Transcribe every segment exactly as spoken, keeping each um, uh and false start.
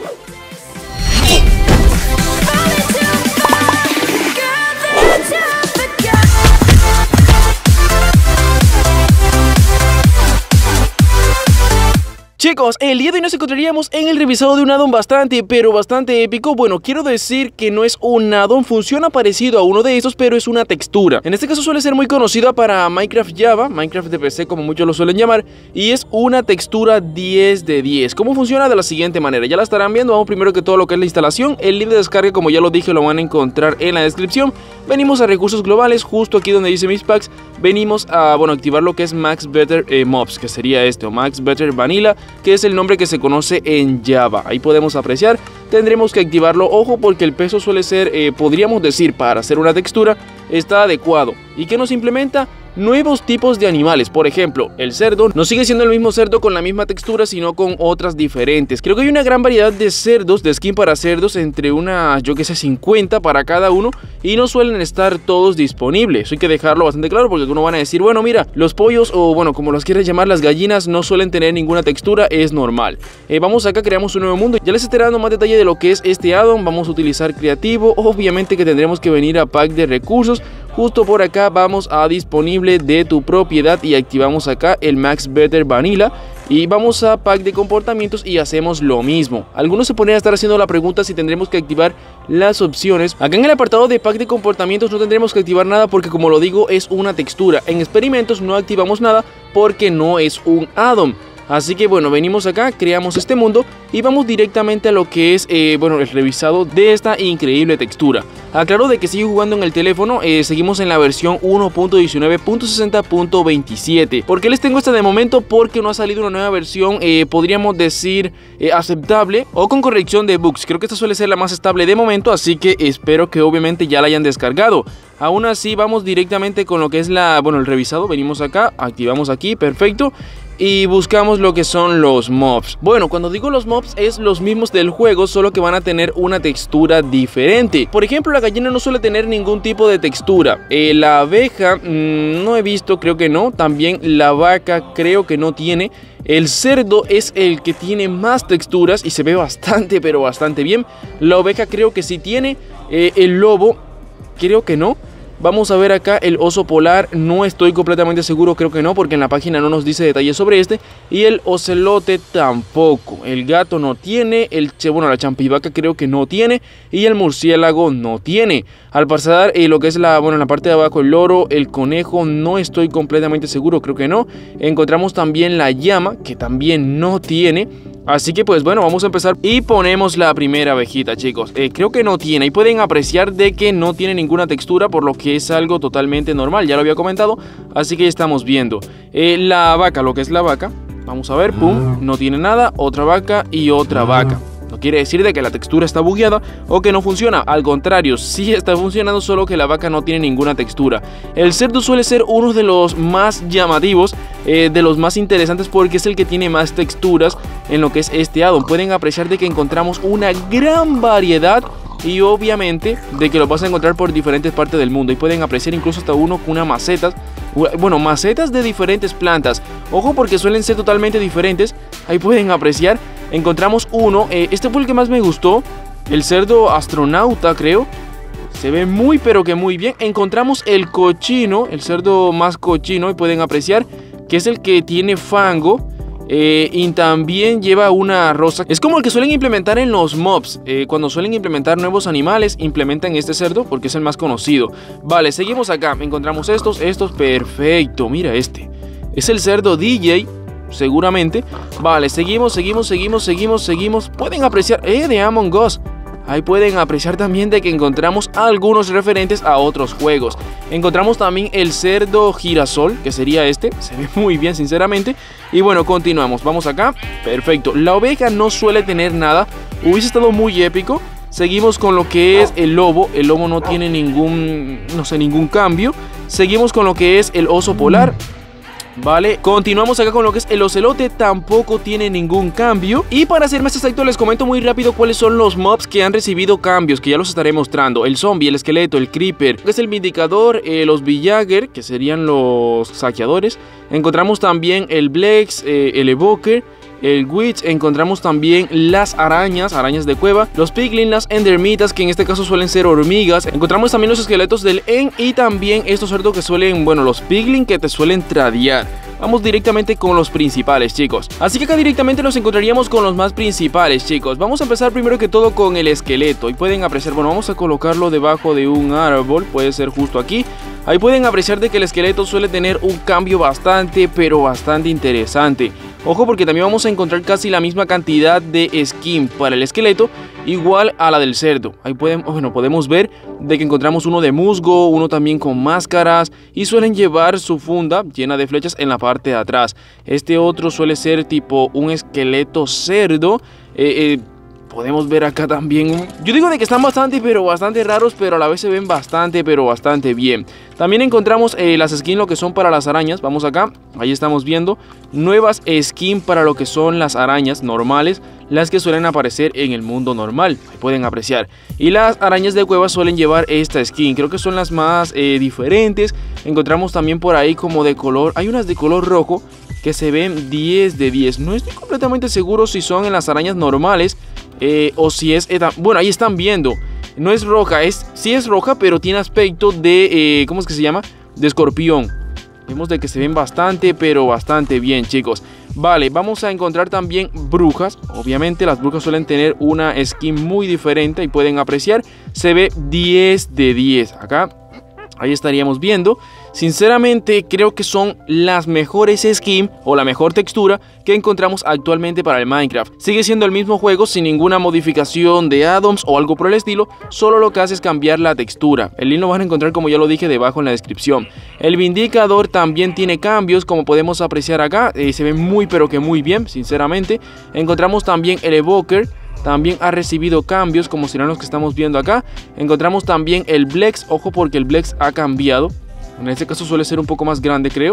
Chicos, el día de hoy nos encontraríamos en el revisado de un addon bastante, pero bastante épico. Bueno, quiero decir que no es un addon, funciona parecido a uno de estos, pero es una textura. En este caso suele ser muy conocida para Minecraft Java, Minecraft de P C como muchos lo suelen llamar, y es una textura diez de diez. ¿Cómo funciona? De la siguiente manera, ya la estarán viendo. Vamos primero que todo lo que es la instalación. El link de descarga, como ya lo dije, lo van a encontrar en la descripción. Venimos a recursos globales, justo aquí donde dice mis packs. Venimos a, bueno, activar lo que es Max Better eh, Mobs, que sería este, o Max Better Vanilla, que es el nombre que se conoce en Java. Ahí podemos apreciar, tendremos que activarlo. Ojo, porque el peso suele ser, eh, podríamos decir, para hacer una textura, está adecuado. ¿Y qué nos implementa? Nuevos tipos de animales. Por ejemplo, el cerdo no sigue siendo el mismo cerdo con la misma textura, sino con otras diferentes. Creo que hay una gran variedad de cerdos, de skin para cerdos, entre unas, yo que sé, cincuenta para cada uno, y no suelen estar todos disponibles. Eso hay que dejarlo bastante claro, porque algunos van a decir, bueno, mira, los pollos, o bueno, como los quieres llamar, las gallinas, no suelen tener ninguna textura, es normal. Eh, vamos acá, creamos un nuevo mundo. Ya les estaré dando más detalle de lo que es este addon. Vamos a utilizar creativo. Obviamente que tendremos que venir a pack de recursos. Justo por acá vamos a disponible de tu propiedad y activamos acá el Max Better Vanilla. Y vamos a pack de comportamientos y hacemos lo mismo. Algunos se podrían estar haciendo la pregunta si tendremos que activar las opciones. Acá en el apartado de pack de comportamientos no tendremos que activar nada, porque como lo digo, es una textura. En experimentos no activamos nada porque no es un addon. Así que bueno, venimos acá, creamos este mundo y vamos directamente a lo que es, eh, bueno, el revisado de esta increíble textura. Aclaro de que sigo jugando en el teléfono, eh, seguimos en la versión uno punto diecinueve punto sesenta punto veintisiete. ¿Por qué les tengo esta de momento? Porque no ha salido una nueva versión, eh, podríamos decir, eh, aceptable o con corrección de bugs. Creo que esta suele ser la más estable de momento, así que espero que obviamente ya la hayan descargado. Aún así, vamos directamente con lo que es la, bueno, el revisado. Venimos acá, activamos aquí, perfecto. Y buscamos lo que son los mobs. Bueno, cuando digo los mobs es los mismos del juego, solo que van a tener una textura diferente. Por ejemplo, la gallina no suele tener ningún tipo de textura. eh, La abeja, mmm, no he visto, creo que no. También la vaca creo que no tiene. El cerdo es el que tiene más texturas y se ve bastante, pero bastante bien. La oveja creo que sí tiene. eh, El lobo creo que no. Vamos a ver acá el oso polar, no estoy completamente seguro, creo que no, porque en la página no nos dice detalles sobre este. Y el ocelote tampoco, el gato no tiene, el bueno, la champivaca creo que no tiene, y el murciélago no tiene. Al pasar eh, lo que es la, bueno, en la parte de abajo el loro, el conejo, no estoy completamente seguro, creo que no. Encontramos también la llama, que también no tiene. Así que pues bueno, vamos a empezar y ponemos la primera abejita, chicos. eh, Creo que no tiene, y pueden apreciar de que no tiene ninguna textura, por lo que es algo totalmente normal, ya lo había comentado. Así que ya estamos viendo eh, la vaca, lo que es la vaca. Vamos a ver, pum, no tiene nada. Otra vaca y otra vaca. No quiere decir de que la textura está bugueada o que no funciona, al contrario, sí está funcionando, solo que la vaca no tiene ninguna textura. El cerdo suele ser uno de los más llamativos, eh, de los más interesantes, porque es el que tiene más texturas en lo que es este addon. Pueden apreciar de que encontramos una gran variedad y obviamente de que lo vas a encontrar por diferentes partes del mundo. Y pueden apreciar incluso hasta uno con unas macetas, bueno, macetas de diferentes plantas. Ojo, porque suelen ser totalmente diferentes. Ahí pueden apreciar. Encontramos uno, eh, este fue el que más me gustó, el cerdo astronauta creo. Se ve muy pero que muy bien. Encontramos el cochino, el cerdo más cochino, y pueden apreciar que es el que tiene fango. Eh, y también lleva una rosa. Es como el que suelen implementar en los mobs. eh, Cuando suelen implementar nuevos animales, implementan este cerdo porque es el más conocido. Vale, seguimos acá, encontramos estos, estos, perfecto. Mira este, es el cerdo D J, seguramente. Vale, seguimos, seguimos, seguimos, seguimos, seguimos. Pueden apreciar, eh, de Among Us. Ahí pueden apreciar también de que encontramos algunos referentes a otros juegos. Encontramos también el cerdo girasol, que sería este. Se ve muy bien, sinceramente. Y bueno, continuamos. Vamos acá. Perfecto. La oveja no suele tener nada. Hubiese estado muy épico. Seguimos con lo que es el lobo. El lobo no tiene ningún, no sé, ningún cambio. Seguimos con lo que es el oso polar. Vale, continuamos acá con lo que es el ocelote, tampoco tiene ningún cambio. Y para ser más exacto les comento muy rápido cuáles son los mobs que han recibido cambios, que ya los estaré mostrando. El zombie, el esqueleto, el creeper, que es el vindicador, eh, los villager, que serían los saqueadores. Encontramos también el blex, eh, el evoker, el witch, encontramos también las arañas, arañas de cueva, los piglin, las endermitas, que en este caso suelen ser hormigas, encontramos también los esqueletos del end y también estos cerdos que suelen, bueno, los piglin que te suelen tradear. Vamos directamente con los principales, chicos. Así que acá directamente nos encontraríamos con los más principales, chicos. Vamos a empezar primero que todo con el esqueleto. Y pueden apreciar, bueno, vamos a colocarlo debajo de un árbol, puede ser justo aquí. Ahí pueden apreciar de que el esqueleto suele tener un cambio bastante, pero bastante interesante. Ojo, porque también vamos a encontrar casi la misma cantidad de skin para el esqueleto, igual a la del cerdo. Ahí pueden, bueno, podemos ver de que encontramos uno de musgo, uno también con máscaras, y suelen llevar su funda llena de flechas en la parte de atrás. Este otro suele ser tipo un esqueleto cerdo. eh, eh, Podemos ver acá también, yo digo de que están bastante pero bastante raros, pero a la vez se ven bastante pero bastante bien. También encontramos eh, las skins lo que son para las arañas. Vamos acá, ahí estamos viendo nuevas skins para lo que son las arañas normales, las que suelen aparecer en el mundo normal, ahí pueden apreciar. Y las arañas de cueva suelen llevar esta skin, creo que son las más eh, diferentes. Encontramos también por ahí como de color, hay unas de color rojo que se ven diez de diez. No estoy completamente seguro si son en las arañas normales eh, o si es... Eh, bueno, ahí están viendo. No es roja, es sí es roja, pero tiene aspecto de... Eh, ¿Cómo es que se llama? De escorpión. Vemos de que se ven bastante, pero bastante bien, chicos. Vale, vamos a encontrar también brujas. Obviamente las brujas suelen tener una skin muy diferente y pueden apreciar. Se ve diez de diez. Acá, ahí estaríamos viendo. Sinceramente creo que son las mejores skins o la mejor textura que encontramos actualmente para el Minecraft. Sigue siendo el mismo juego sin ninguna modificación de add-ons o algo por el estilo, solo lo que hace es cambiar la textura. El link lo van a encontrar, como ya lo dije, debajo en la descripción. El Vindicador también tiene cambios, como podemos apreciar acá, eh, se ve muy pero que muy bien, sinceramente. Encontramos también el Evoker. También ha recibido cambios, como serán los que estamos viendo acá. Encontramos también el Blex, ojo porque el Blex ha cambiado. En este caso suele ser un poco más grande, creo.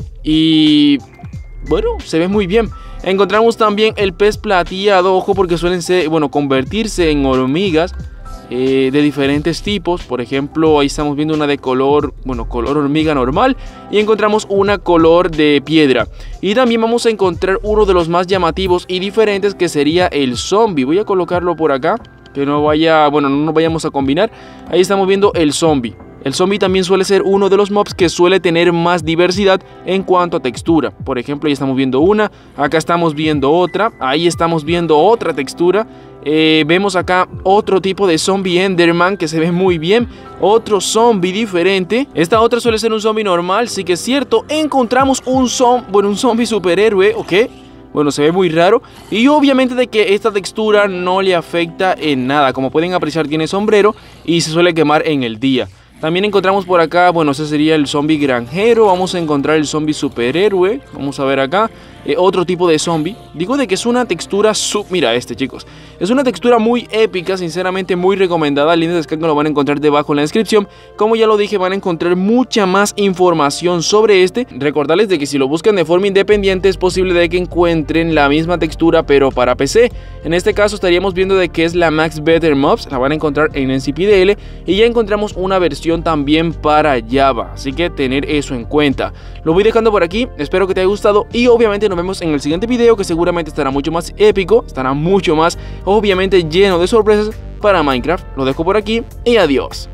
Y bueno, se ve muy bien. Encontramos también el pez plateado, ojo porque suelen ser, bueno, convertirse en hormigas eh, de diferentes tipos. Por ejemplo, ahí estamos viendo una de color, bueno, color hormiga normal. Y encontramos una color de piedra. Y también vamos a encontrar uno de los más llamativos y diferentes, que sería el zombie. Voy a colocarlo por acá, que no vaya, bueno, no nos vayamos a combinar. Ahí estamos viendo el zombie. El zombie también suele ser uno de los mobs que suele tener más diversidad en cuanto a textura. Por ejemplo, ahí estamos viendo una, acá estamos viendo otra, ahí estamos viendo otra textura. Eh, vemos acá otro tipo de zombie enderman que se ve muy bien. Otro zombie diferente. Esta otra suele ser un zombie normal, sí que es cierto. Encontramos un zombie, bueno, un zombie superhéroe, ¿ok? Bueno, se ve muy raro. Y obviamente de que esta textura no le afecta en nada. Como pueden apreciar, tiene sombrero y se suele quemar en el día. También encontramos por acá, bueno, ese sería el zombie granjero. Vamos a encontrar el zombie superhéroe. Vamos a ver acá eh, otro tipo de zombie. Digo de que es una textura sub... Mira este, chicos. Es una textura muy épica, sinceramente muy recomendada. El link de descarga lo van a encontrar debajo en la descripción. Como ya lo dije, van a encontrar mucha más información sobre este. Recordarles de que si lo buscan de forma independiente es posible de que encuentren la misma textura, pero para P C. En este caso estaríamos viendo de que es la Max Better Mobs. La van a encontrar en N C P D L. Y ya encontramos una versión también para Java, así que tener eso en cuenta. Lo voy dejando por aquí, espero que te haya gustado y obviamente nos vemos en el siguiente video, que seguramente estará mucho más épico, estará mucho más obviamente lleno de sorpresas para Minecraft. Lo dejo por aquí y adiós.